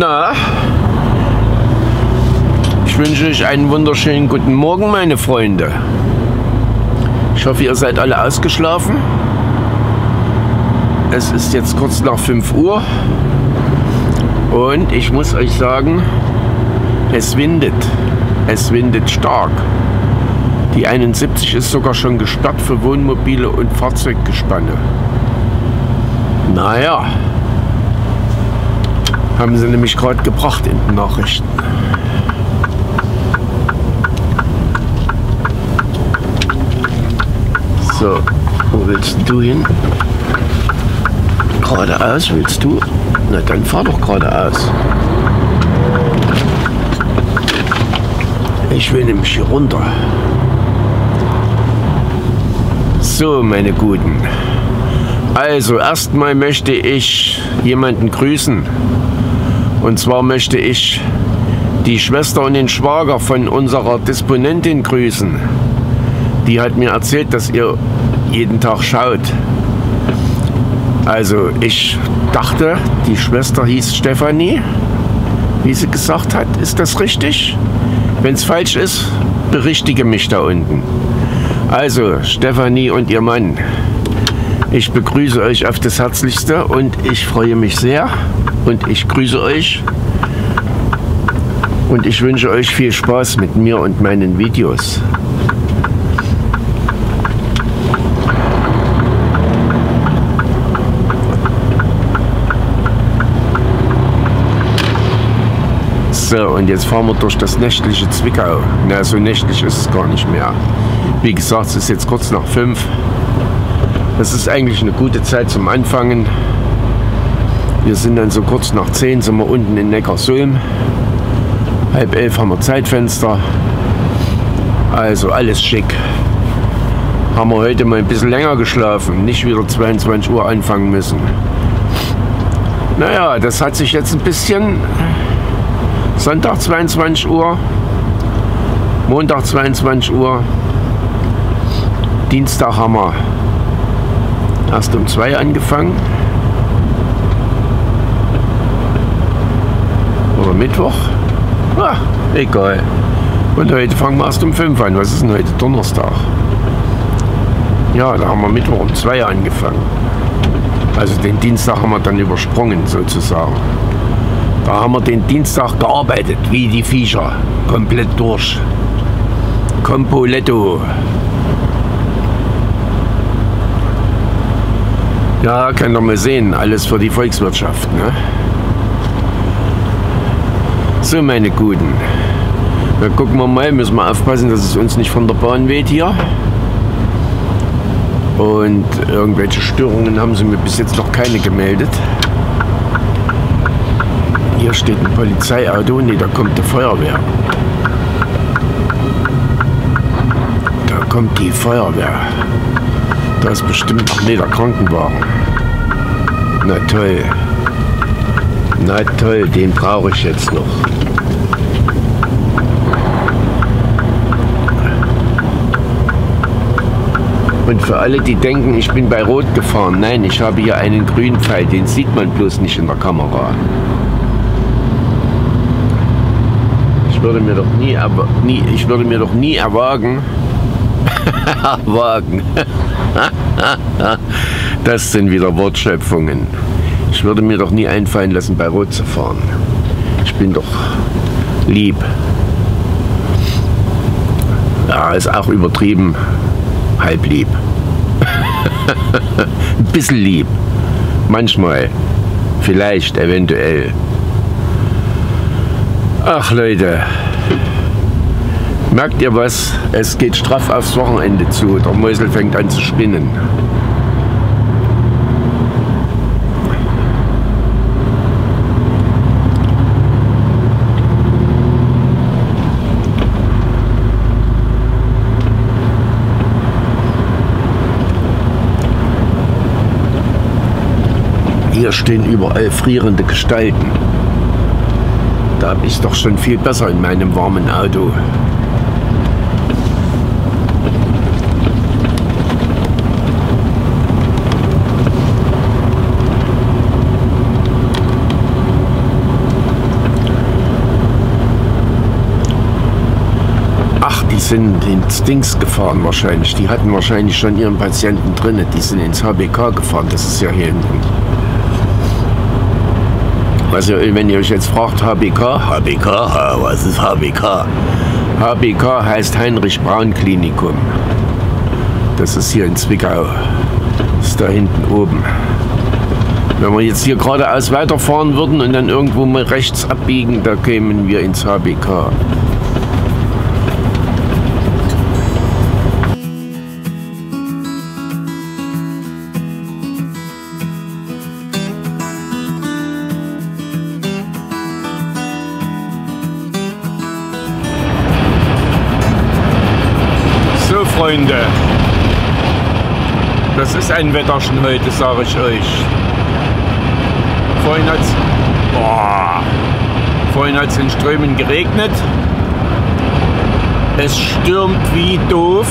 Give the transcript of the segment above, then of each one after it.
Na, ich wünsche euch einen wunderschönen guten Morgen, meine Freunde. Ich hoffe, ihr seid alle ausgeschlafen. Es ist jetzt kurz nach 5 Uhr und ich muss euch sagen, es windet. Es windet stark. Die 71 ist sogar schon gesperrt für Wohnmobile und Fahrzeuggespanne. Naja, haben sie nämlich gerade gebracht in den Nachrichten. So, wo willst du hin? Geradeaus willst du? Na dann fahr doch geradeaus. Ich will nämlich hier runter. So, meine Guten. Also, erstmal möchte ich jemanden grüßen. Und zwar möchte ich die Schwester und den Schwager von unserer Disponentin grüßen. Die hat mir erzählt, dass ihr jeden Tag schaut. Also, ich dachte, die Schwester hieß Stefanie, wie sie gesagt hat. Ist das richtig? Wenn es falsch ist, berichtige mich da unten. Also, Stefanie und ihr Mann, ich begrüße euch auf das Herzlichste und ich freue mich sehr und ich grüße euch und ich wünsche euch viel Spaß mit mir und meinen Videos. So, und jetzt fahren wir durch das nächtliche Zwickau. Na, so nächtlich ist es gar nicht mehr. Wie gesagt, es ist jetzt kurz nach 5. Das ist eigentlich eine gute Zeit zum Anfangen. Wir sind dann so kurz nach 10, sind wir unten in Neckarsulm. 10:30 haben wir Zeitfenster. Also alles schick. Haben wir heute mal ein bisschen länger geschlafen, nicht wieder 22 Uhr anfangen müssen. Naja, das hat sich jetzt ein bisschen... Sonntag 22 Uhr, Montag 22 Uhr, Dienstag haben wir erst um 2 angefangen. Oder Mittwoch? Ah, egal. Und heute fangen wir erst um 5 an. Was ist denn heute? Donnerstag. Ja, da haben wir Mittwoch um 2 angefangen. Also den Dienstag haben wir dann übersprungen sozusagen. Da haben wir den Dienstag gearbeitet, wie die Viecher. Komplett durch. Completto. Ja, könnt ihr mal sehen. Alles für die Volkswirtschaft, ne? So, meine Guten. Da gucken wir mal. Müssen wir aufpassen, dass es uns nicht von der Bahn weht hier. Und irgendwelche Störungen haben sie mir bis jetzt noch keine gemeldet. Hier steht ein Polizeiauto, ne, da kommt die Feuerwehr. Da kommt die Feuerwehr. Da ist bestimmt, ach nee, der Krankenwagen. Na toll. Na toll, den brauche ich jetzt noch. Und für alle, die denken, ich bin bei Rot gefahren, nein, ich habe hier einen grünen Pfeil, den sieht man bloß nicht in der Kamera. Ich würde mir doch nie erwagen. Das sind wieder Wortschöpfungen. Ich würde mir doch nie einfallen lassen, bei Rot zu fahren. Ich bin doch lieb. Ja, ist auch übertrieben. Halb lieb. Ein bisschen lieb. Manchmal. Vielleicht, eventuell. Ach Leute, merkt ihr was? Es geht straff aufs Wochenende zu. Der Mäusel fängt an zu spinnen. Hier stehen überall frierende Gestalten. Da habe ich doch schon viel besser in meinem warmen Auto. sind ins Dings gefahren wahrscheinlich. Die hatten wahrscheinlich schon ihren Patienten drin. Die sind ins HBK gefahren. Das ist ja hier hinten. Also wenn ihr euch jetzt fragt, HBK, was ist HBK? HBK heißt Heinrich-Braun-Klinikum. Das ist hier in Zwickau. Das ist da hinten oben. Wenn wir jetzt hier geradeaus weiterfahren würden und dann irgendwo mal rechts abbiegen, da kämen wir ins HBK. So, Freunde, das ist ein Wetterchen heute, sage ich euch. Vorhin hat es in Strömen geregnet. Es stürmt wie doof.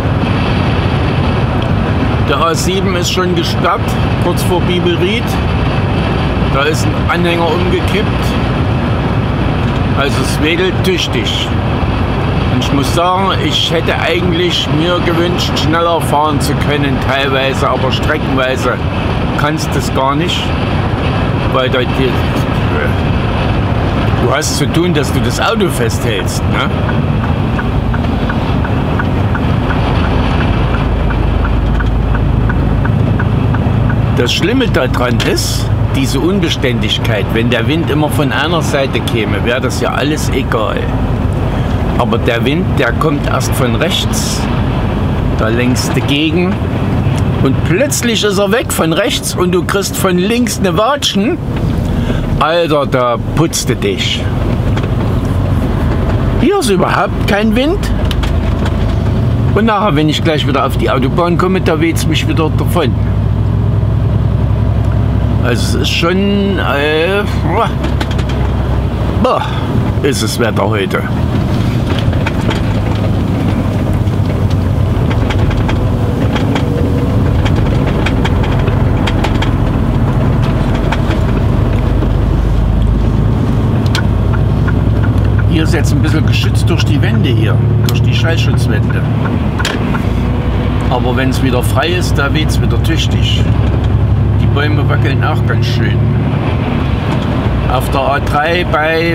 Der A7 ist schon gesperrt, kurz vor Bibelried. Da ist ein Anhänger umgekippt. Also es wedelt tüchtig. Und ich muss sagen, ich hätte eigentlich mir gewünscht, schneller fahren zu können teilweise, aber streckenweise kannst du es gar nicht. Weil du hast zu tun, dass du das Auto festhältst. Ne? Das Schlimme daran ist, diese Unbeständigkeit. Wenn der Wind immer von einer Seite käme, wäre das ja alles egal. Aber der Wind, der kommt erst von rechts. Da lenkst du gegen. Und plötzlich ist er weg von rechts und du kriegst von links eine Watschen. Alter, da putzt du dich. Hier ist überhaupt kein Wind. Und nachher, wenn ich gleich wieder auf die Autobahn komme, da weht es mich wieder davon. Also es ist schon... ist das Wetter heute. Hier ist jetzt ein bisschen geschützt durch die Wände hier, durch die Schallschutzwände. Aber wenn es wieder frei ist, da weht es wieder tüchtig. Die Bäume wackeln auch ganz schön. Auf der A3 bei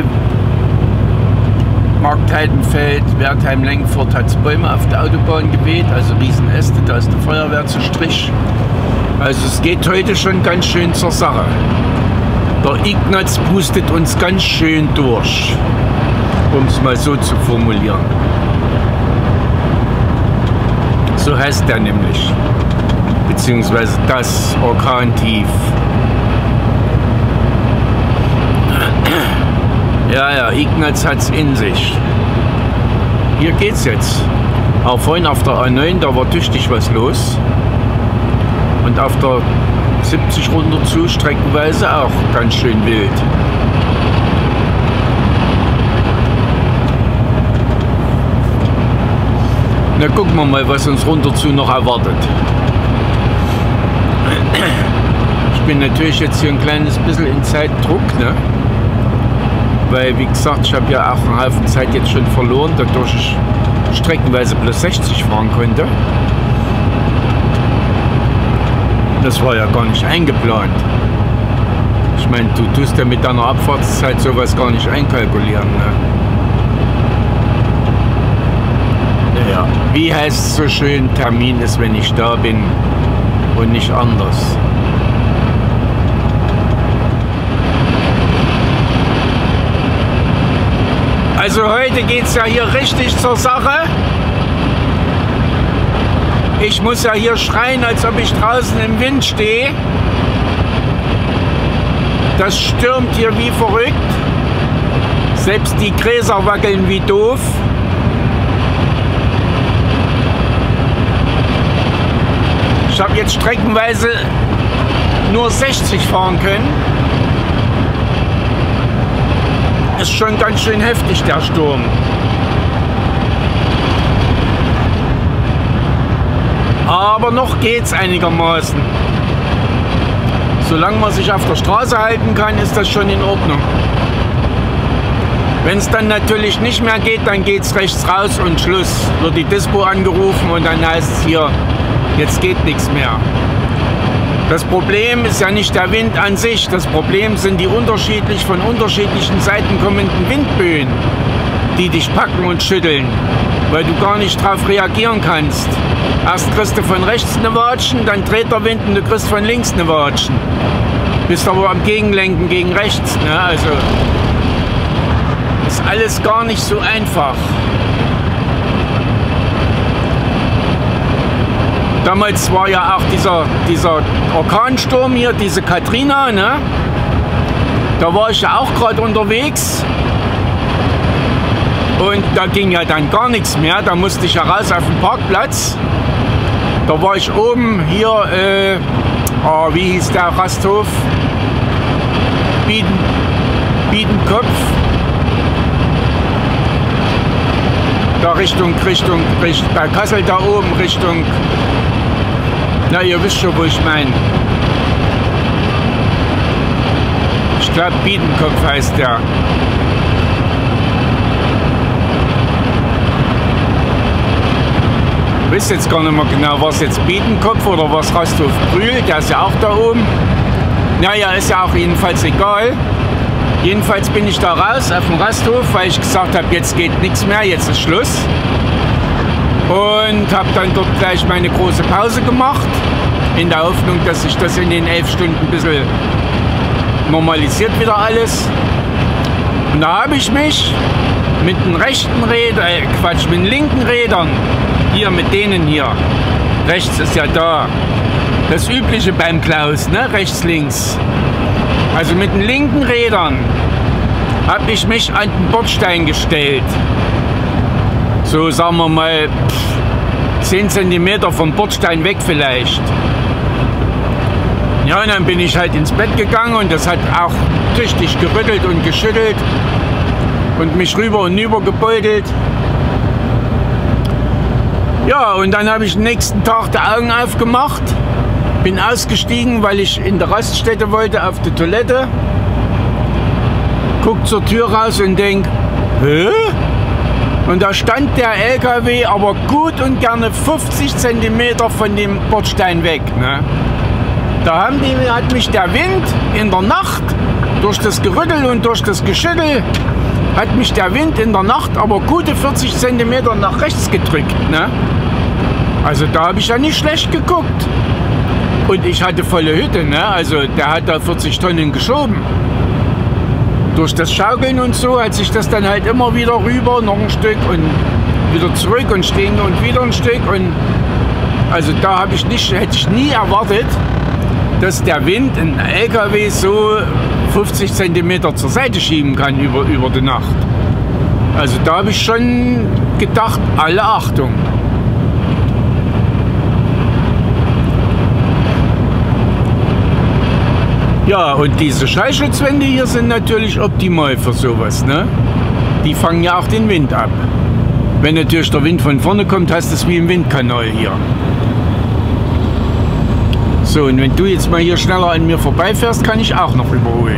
Marktheidenfeld, Wertheim-Lengfurt hat es Bäume auf der Autobahn geweht, also Riesenäste, da ist die Feuerwehr zu Strich. Also es geht heute schon ganz schön zur Sache. Der Ignaz pustet uns ganz schön durch, um es mal so zu formulieren. So heißt der nämlich, beziehungsweise das Orkantief. Ja, Ignaz hat's in sich. Hier geht's jetzt. Auch vorhin auf der A9, da war tüchtig was los. Und auf der 70 runter zu, streckenweise auch ganz schön wild. Na, gucken wir mal, was uns runter zu noch erwartet. Ich bin natürlich jetzt hier ein kleines bisschen in Zeitdruck, ne? Weil, wie gesagt, ich habe ja auch einen Haufen Zeit jetzt schon verloren, dadurch ich streckenweise plus 60 fahren konnte. Das war ja gar nicht eingeplant. Ich meine, du tust ja mit deiner Abfahrtszeit sowas gar nicht einkalkulieren, ne? Naja, wie heißt es so schön, Termin ist, wenn ich da bin und nicht anders. Also heute geht es ja hier richtig zur Sache. Ich muss ja hier schreien, als ob ich draußen im Wind stehe. Das stürmt hier wie verrückt. Selbst die Gräser wackeln wie doof. Ich habe jetzt streckenweise nur 60 fahren können. Ist schon ganz schön heftig, der Sturm. Aber noch geht's einigermaßen. Solange man sich auf der Straße halten kann, ist das schon in Ordnung. Wenn es dann natürlich nicht mehr geht, dann geht es rechts raus und Schluss. Wird die Dispo angerufen und dann heißt es hier, jetzt geht nichts mehr. Das Problem ist ja nicht der Wind an sich, das Problem sind die von unterschiedlichen Seiten kommenden Windböen, die dich packen und schütteln, weil du gar nicht darauf reagieren kannst. Erst kriegst du von rechts eine Watschen, dann dreht der Wind und du kriegst von links eine Watschen. Bist aber am Gegenlenken gegen rechts, ne? Also ist alles gar nicht so einfach. Damals war ja auch dieser Orkansturm hier, diese Katrina, ne? Da war ich ja auch gerade unterwegs. Und da ging ja dann gar nichts mehr. Da musste ich ja raus auf den Parkplatz. Da war ich oben hier, wie hieß der Rasthof? Biedenkopf. Da Richtung, bei Kassel da oben, Richtung, na ihr wisst schon, wo ich meine. Ich glaube Biedenkopf heißt der. Ich weiß jetzt gar nicht mehr genau, war es jetzt Biedenkopf oder war es Rasthof Brühl, der ist ja auch da oben. Naja, ist ja auch jedenfalls egal. Jedenfalls bin ich da raus auf dem Rasthof, weil ich gesagt habe, jetzt geht nichts mehr, jetzt ist Schluss. Und habe dann dort gleich meine große Pause gemacht, in der Hoffnung, dass sich das in den 11 Stunden ein bisschen normalisiert wieder alles. Und da habe ich mich mit den rechten Rädern, mit den linken Rädern, hier mit denen hier, rechts ist ja da, das Übliche beim Klaus, ne? Rechts, links. Also mit den linken Rädern habe ich mich an den Bordstein gestellt. So sagen wir mal 10 cm vom Bordstein weg vielleicht. Ja, und dann bin ich halt ins Bett gegangen und das hat auch tüchtig gerüttelt und geschüttelt und mich rüber und über gebeutelt. Ja, und dann habe ich den nächsten Tag die Augen aufgemacht, bin ausgestiegen, weil ich in der Raststätte wollte, auf die Toilette. Guck zur Tür raus und denk, hä? Und da stand der LKW aber gut und gerne 50 cm von dem Bordstein weg. Ne? Da hat mich der Wind in der Nacht, durch das Gerüttel und durch das Geschüttel, hat mich der Wind in der Nacht aber gute 40 cm nach rechts gedrückt. Ne? Also da habe ich ja nicht schlecht geguckt. Und ich hatte volle Hütte, ne? Also der hat da 40 Tonnen geschoben. Durch das Schaukeln und so hat sich das dann halt immer wieder rüber, noch ein Stück und wieder zurück und stehen und wieder ein Stück. Und also da hätte ich nie erwartet, dass der Wind einen LKW so 50 cm zur Seite schieben kann über die Nacht. Also da habe ich schon gedacht, alle Achtung. Ja, und diese Schallschutzwände hier sind natürlich optimal für sowas, ne? Die fangen ja auch den Wind ab. Wenn natürlich der Wind von vorne kommt, hast du es wie im Windkanal hier. So, und wenn du jetzt mal hier schneller an mir vorbeifährst, kann ich auch noch überholen.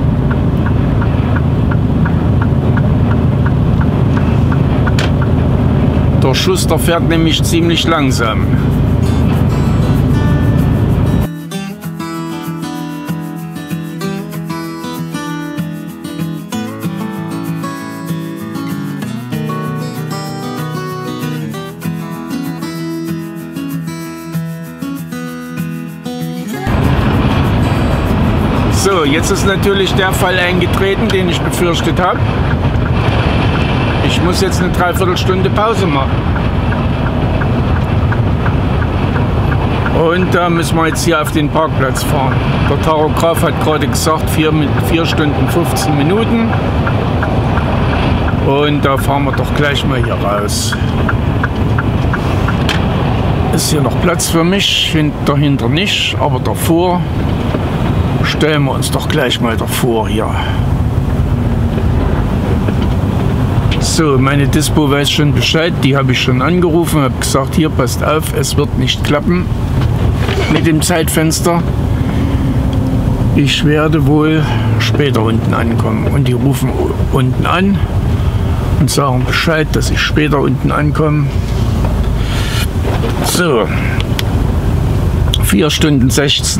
Der Schuster fährt nämlich ziemlich langsam. So, jetzt ist natürlich der Fall eingetreten, den ich befürchtet habe. Ich muss jetzt eine Dreiviertelstunde Pause machen. Und da müssen wir jetzt hier auf den Parkplatz fahren. Der Tachograph hat gerade gesagt 4 Stunden 15 Minuten. Und da fahren wir doch gleich mal hier raus. Ist hier noch Platz für mich, dahinter nicht, aber davor stellen wir uns doch gleich mal davor hier. So, meine Dispo weiß schon Bescheid, die habe ich schon angerufen, habe gesagt, hier passt auf, es wird nicht klappen mit dem Zeitfenster. Ich werde wohl später unten ankommen. Und die rufen unten an und sagen Bescheid, dass ich später unten ankomme. So, 4 Stunden 16.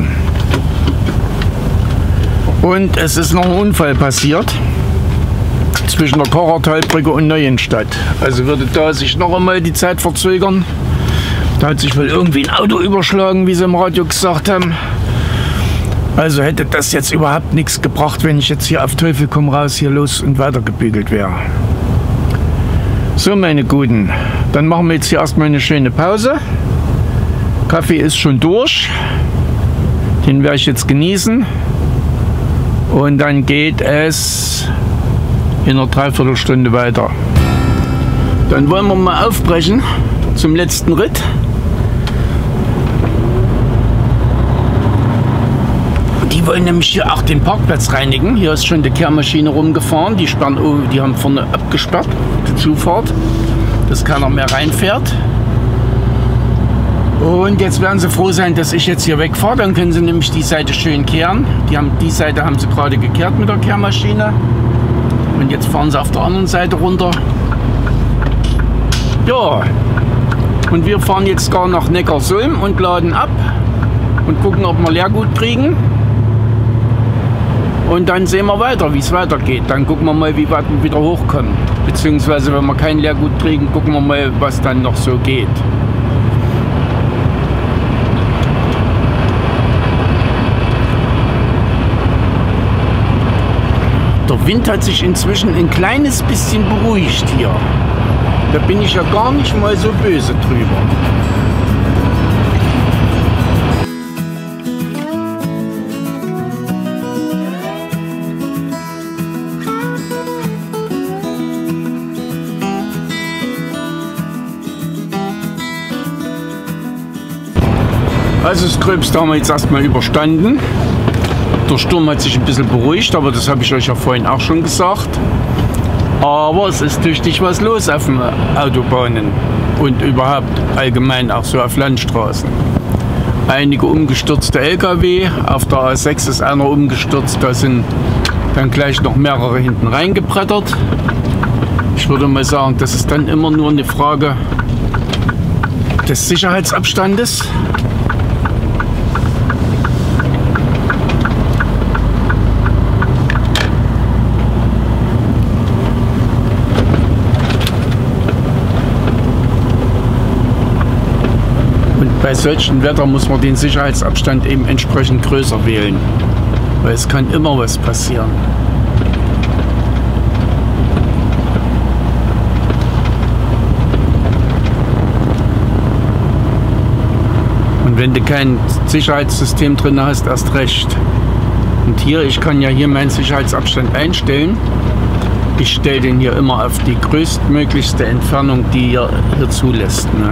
Und es ist noch ein Unfall passiert zwischen der Karathalbrücke und Neuenstadt. Also würde da sich noch einmal die Zeit verzögern. Da hat sich wohl irgendwie ein Auto überschlagen, wie sie im Radio gesagt haben. Also hätte das jetzt überhaupt nichts gebracht, wenn ich jetzt hier auf Teufel komm raus hier los und weiter gebügelt wäre. So, meine Guten, dann machen wir jetzt hier erstmal eine schöne Pause. Kaffee ist schon durch. Den werde ich jetzt genießen. Und dann geht es in einer Dreiviertelstunde weiter. Dann wollen wir mal aufbrechen zum letzten Ritt. Die wollen nämlich hier auch den Parkplatz reinigen. Hier ist schon die Kehrmaschine rumgefahren. Die haben vorne abgesperrt, die Zufahrt, dass keiner mehr reinfährt. Und jetzt werden sie froh sein, dass ich jetzt hier wegfahre. Dann können sie nämlich die Seite schön kehren. Die Seite haben sie gerade gekehrt mit der Kehrmaschine. Und jetzt fahren sie auf der anderen Seite runter. Ja, und wir fahren jetzt gar nach Neckarsulm und laden ab und gucken, ob wir Leergut kriegen. Und dann sehen wir weiter, wie es weitergeht. Dann gucken wir mal, wie weit wir wieder hochkommen. Beziehungsweise, wenn wir kein Leergut kriegen, gucken wir mal, was dann noch so geht. Der Wind hat sich inzwischen ein kleines bisschen beruhigt hier. Da bin ich ja gar nicht mal so böse drüber. Also das Gröbste haben wir jetzt erstmal überstanden. Der Sturm hat sich ein bisschen beruhigt, aber das habe ich euch ja vorhin auch schon gesagt. Aber es ist tüchtig was los auf den Autobahnen und überhaupt allgemein auch so auf Landstraßen. Einige umgestürzte LKW, auf der A6 ist einer umgestürzt, da sind dann gleich noch mehrere hinten reingebrettert. Ich würde mal sagen, das ist dann immer nur eine Frage des Sicherheitsabstandes. Bei solchem Wetter muss man den Sicherheitsabstand eben entsprechend größer wählen, weil es kann immer was passieren. Und wenn du kein Sicherheitssystem drin hast, erst recht. Und hier, ich kann ja hier meinen Sicherheitsabstand einstellen. Ich stelle den hier immer auf die größtmöglichste Entfernung, die hier zulässt, ne?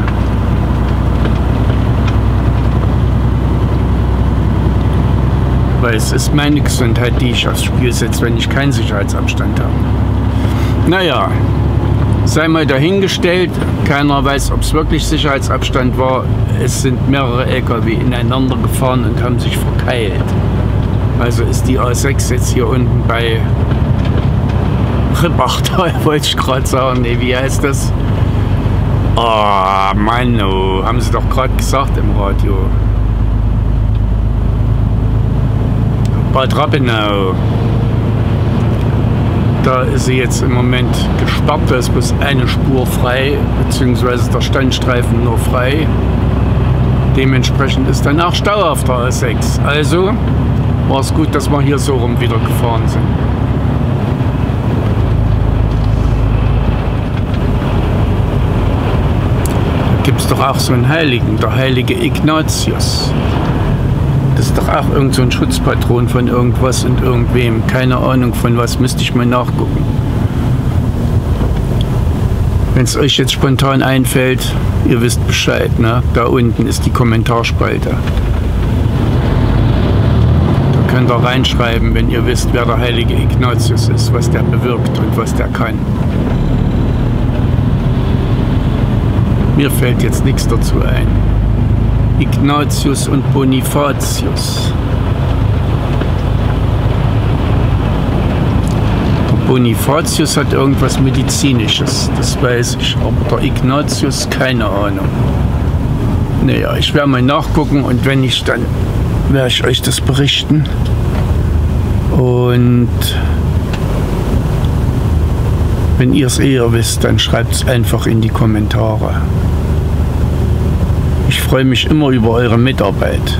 Weil es ist meine Gesundheit, die ich aufs Spiel setze, wenn ich keinen Sicherheitsabstand habe. Naja, sei mal dahingestellt, keiner weiß, ob es wirklich Sicherheitsabstand war. Es sind mehrere LKW ineinander gefahren und haben sich verkeilt. Also ist die A6 jetzt hier unten bei Rippachtal, wollte ich gerade sagen. Nee, wie heißt das? Oh Mann, oh, haben sie doch gerade gesagt im Radio. Bad Rappenau. Da ist sie jetzt im Moment gesperrt, da ist bloß eine Spur frei, beziehungsweise der Standstreifen nur frei. Dementsprechend ist danach Stau auf der A6. Also war es gut, dass wir hier so rum wieder gefahren sind. Da gibt es doch auch so einen Heiligen, der heilige Ignatius. Das ist doch auch irgend so ein Schutzpatron von irgendwas und irgendwem. Keine Ahnung von was, müsste ich mal nachgucken. Wenn es euch jetzt spontan einfällt, ihr wisst Bescheid, ne? Da unten ist die Kommentarspalte. Da könnt ihr reinschreiben, wenn ihr wisst, wer der heilige Ignatius ist, was der bewirkt und was der kann. Mir fällt jetzt nichts dazu ein. Ignatius und Bonifatius. Bonifatius hat irgendwas Medizinisches, das weiß ich, aber der Ignatius keine Ahnung. Naja, ich werde mal nachgucken und wenn ich dann, werde ich euch das berichten. Und wenn ihr es eher wisst, dann schreibt es einfach in die Kommentare. Ich freue mich immer über eure Mitarbeit.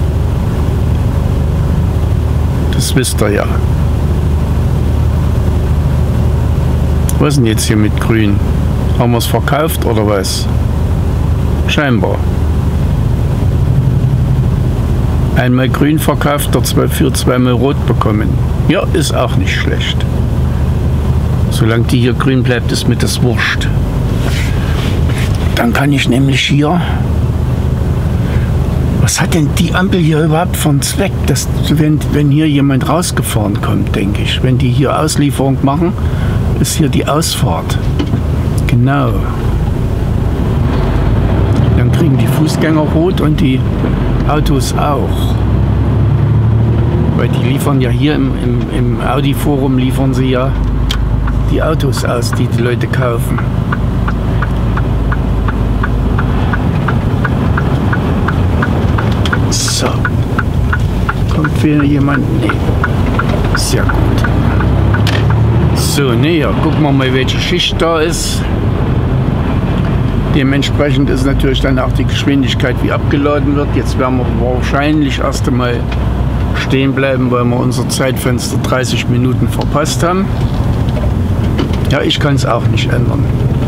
Das wisst ihr ja. Was ist denn jetzt hier mit Grün? Haben wir es verkauft oder was? Scheinbar. Einmal grün verkauft, dafür zweimal rot bekommen. Ja, ist auch nicht schlecht. Solange die hier grün bleibt, ist mir das wurscht. Dann kann ich nämlich hier... Was hat denn die Ampel hier überhaupt für einen Zweck? Dass, wenn hier jemand rausgefahren kommt, denke ich. Wenn die hier Auslieferung machen, ist hier die Ausfahrt. Genau. Dann kriegen die Fußgänger rot und die Autos auch. Weil die liefern ja hier im Audi-Forum, liefern sie ja die Autos aus, die die Leute kaufen. So. Kommt wieder jemand? Nee. Sehr gut. So, ne, ja, gucken wir mal, welche Schicht da ist. Dementsprechend ist natürlich dann auch die Geschwindigkeit, wie abgeladen wird. Jetzt werden wir wahrscheinlich erst einmal stehen bleiben, weil wir unser Zeitfenster 30 Minuten verpasst haben. Ja, ich kann es auch nicht ändern.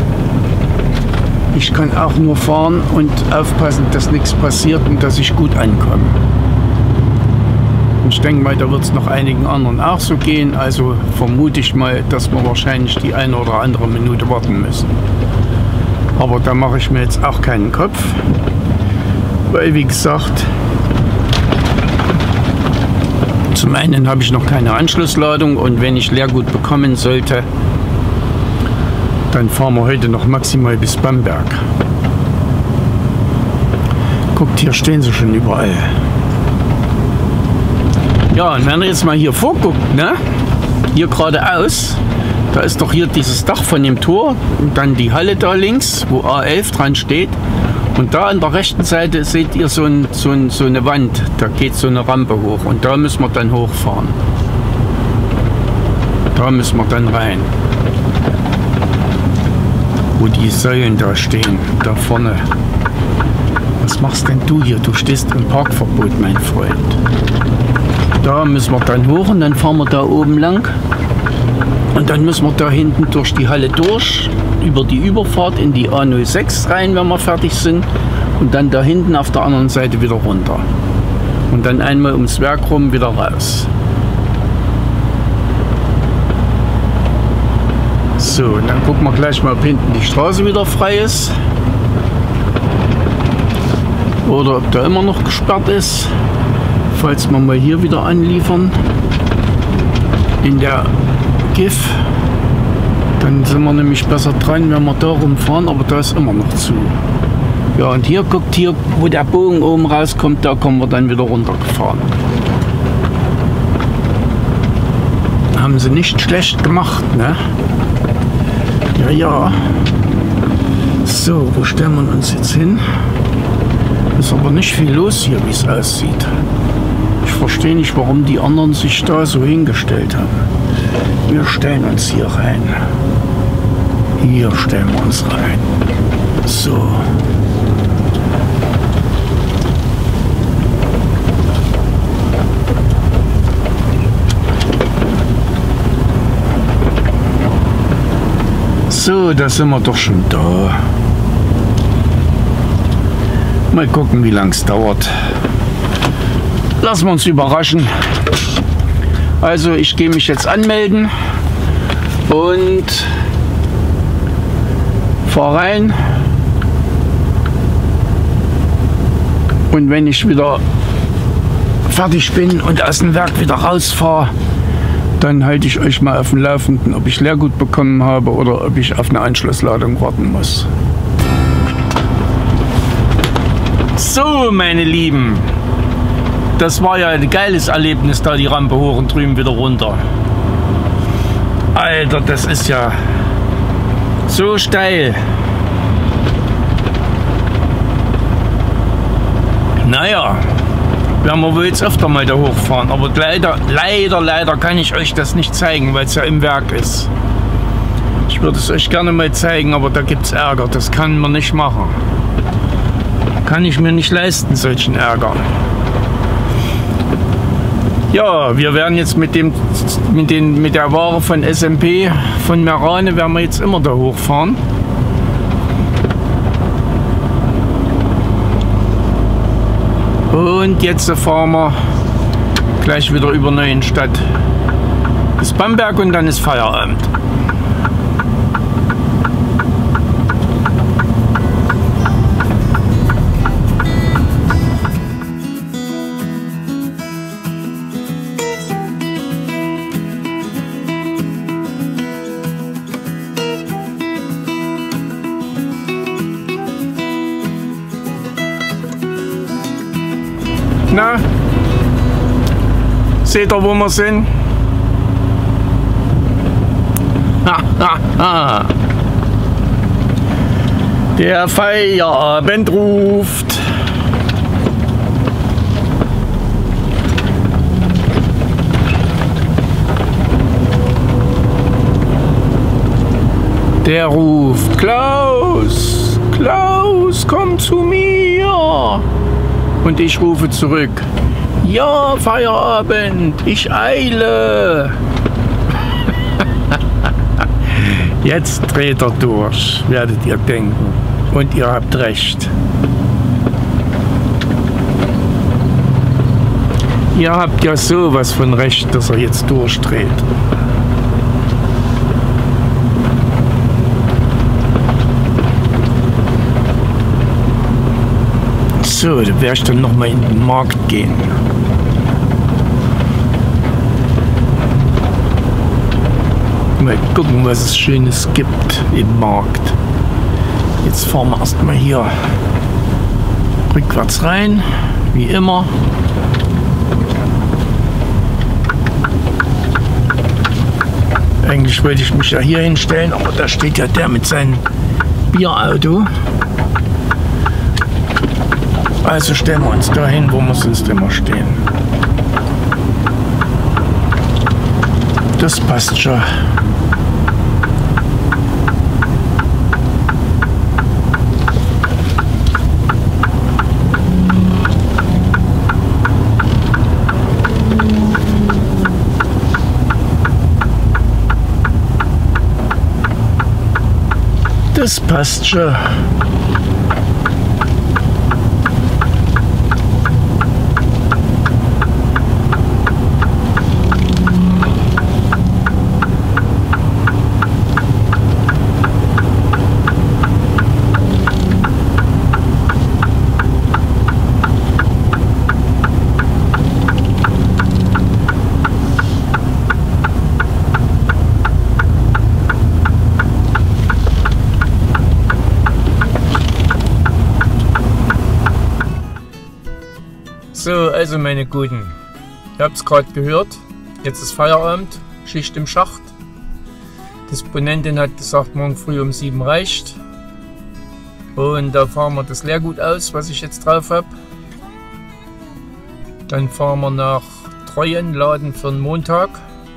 Ich kann auch nur fahren und aufpassen, dass nichts passiert und dass ich gut ankomme. Und ich denke mal, da wird es noch einigen anderen auch so gehen. Also vermute ich mal, dass wir wahrscheinlich die eine oder andere Minute warten müssen. Aber da mache ich mir jetzt auch keinen Kopf, weil wie gesagt, zum einen habe ich noch keine Anschlussladung und wenn ich Leergut bekommen sollte, dann fahren wir heute noch maximal bis Bamberg. Guckt, hier stehen sie schon überall. Ja, und wenn ihr jetzt mal hier vorguckt, ne, hier geradeaus, da ist doch hier dieses Dach von dem Tor und dann die Halle da links, wo A11 dran steht. Und da an der rechten Seite seht ihr so eine Wand, da geht so eine Rampe hoch und da müssen wir dann hochfahren. Da müssen wir dann rein. Wo die Säulen da stehen, da vorne. Was machst denn du hier? Du stehst im Parkverbot, mein Freund. Da müssen wir dann hoch und dann fahren wir da oben lang. Und dann müssen wir da hinten durch die Halle durch, über die Überfahrt in die A06 rein, wenn wir fertig sind. Und dann da hinten auf der anderen Seite wieder runter. Und dann einmal ums Werk rum wieder raus. So, und dann gucken wir gleich mal, ob hinten die Straße wieder frei ist. Oder ob da immer noch gesperrt ist. Falls wir mal hier wieder anliefern. In der GIF. Dann sind wir nämlich besser dran, wenn wir da rumfahren, aber da ist immer noch zu. Ja, und hier, guckt hier, wo der Bogen oben rauskommt, da kommen wir dann wieder runtergefahren. Haben sie nicht schlecht gemacht, ne? Ja, ja. So, wo stellen wir uns jetzt hin? Ist aber nicht viel los hier, wie es aussieht. Ich verstehe nicht, warum die anderen sich da so hingestellt haben. Wir stellen uns hier rein. Hier stellen wir uns rein. So. So, da sind wir doch schon da. Mal gucken, wie lange es dauert. Lassen wir uns überraschen. Also, ich gehe mich jetzt anmelden und fahre rein. Und wenn ich wieder fertig bin und aus dem Werk wieder rausfahre, dann halte ich euch mal auf dem Laufenden, ob ich Leergut bekommen habe oder ob ich auf eine Anschlussladung warten muss. So, meine Lieben, das war ja ein geiles Erlebnis, da die Rampe hoch und drüben wieder runter. Alter, das ist ja so steil. Naja, werden wir wohl jetzt öfter mal da hochfahren. Aber leider kann ich euch das nicht zeigen, weil es ja im Werk ist. Ich würde es euch gerne mal zeigen, aber da gibt es Ärger. Das kann man nicht machen. Kann ich mir nicht leisten, solchen Ärger. Ja, wir werden jetzt mit der Ware von SMP, von Merane, werden wir jetzt immer da hochfahren. Und jetzt fahren wir gleich wieder über Neuenstadt bis Bamberg und dann ist Feierabend. Na, seht ihr, wo wir sind? Ha, ha, ha. Der Feierabend ruft. Der ruft: Klaus, Klaus, komm zu mir. Und ich rufe zurück: Ja, Feierabend, ich eile. Jetzt dreht er durch, werdet ihr denken. Und ihr habt recht. Ihr habt ja sowas von recht, dass er jetzt durchdreht. So, da werde ich dann noch mal in den Markt gehen. Mal gucken, was es Schönes gibt im Markt. Jetzt fahren wir erstmal hier rückwärts rein, wie immer. Eigentlich wollte ich mich ja hier hinstellen, aber da steht ja der mit seinem Bierauto. Also stellen wir uns da hin, wo wir sonst immer stehen. Das passt schon. Das passt schon. So, also meine Guten, ihr habt es gerade gehört, jetzt ist Feierabend, Schicht im Schacht. Die Disponentin hat gesagt, morgen früh um 7 reicht. Und da fahren wir das Leergut aus, was ich jetzt drauf habe. Dann fahren wir nach Treuen, laden für den Montag,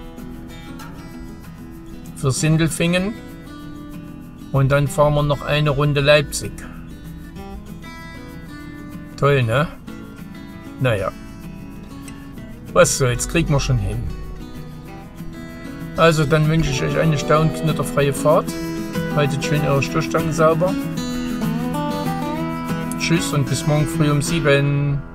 für Sindelfingen. Und dann fahren wir noch eine Runde Leipzig. Toll, ne? Naja, was soll's, kriegen wir schon hin. Also dann wünsche ich euch eine staunknitterfreie Fahrt. Haltet schön eure Stoßstangen sauber. Tschüss und bis morgen früh um 7.